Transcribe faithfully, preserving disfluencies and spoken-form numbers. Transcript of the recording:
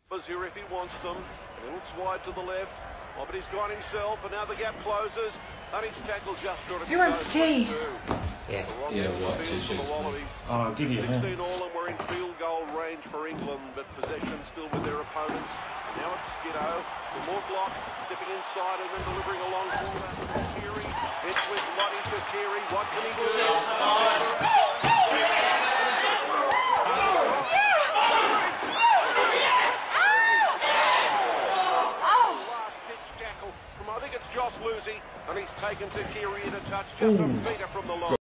Here if he wants them. And he looks wide to the left. Oh, but he's got himself, and now the gap closes. And his tackle just got to be Who wants tea? Yeah, yeah, what, two sheets, please. Oh, I'll give you a hand. sixteen all, and we're in field goal range for England, but possession still with their opponents. Now it's Skiddo, the more block, stepping inside and then delivering along corner. Kiri, it's with Lottie to Kiri. What can he do? I think it's Josh Lucy, and he's taken to Kiri in a touch just a metre from the line.